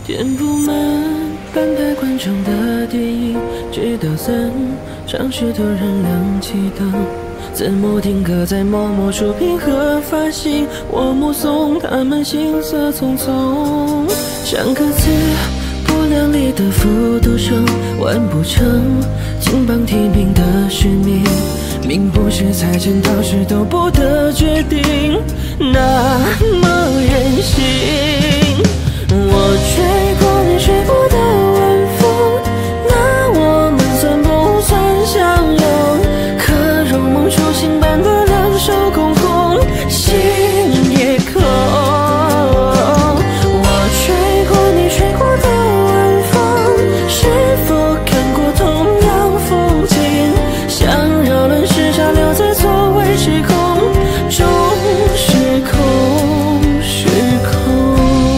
填不满半排观众的电影，直到散场时突然亮起灯。字幕定格在某某出品和发行，我目送他们行色匆匆。像歌词不量力的复读生，完不成金榜题名的使命，命不是财神到时都不得决定，那么任性。我吹过你吹过的晚风，那我们算不算相拥？可如梦初醒般的两手空空，心也空。我吹过你吹过的晚风，是否看过同样风景？想扰乱时差留在座位时空中，时空时空。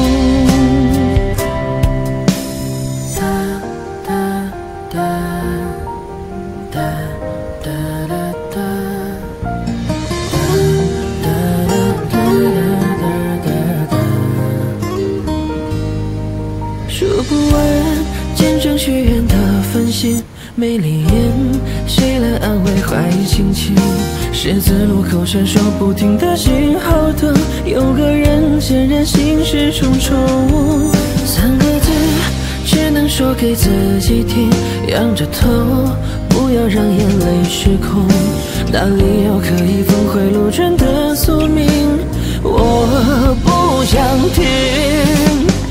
数不完见证许愿的繁星，美丽眼谁来安慰怀疑心情？十字路口闪烁不停的信号灯，有个人显然心事重重。三个字只能说给自己听，仰着头不要让眼泪失控，哪里有可以峰回路转的宿命？我不想听。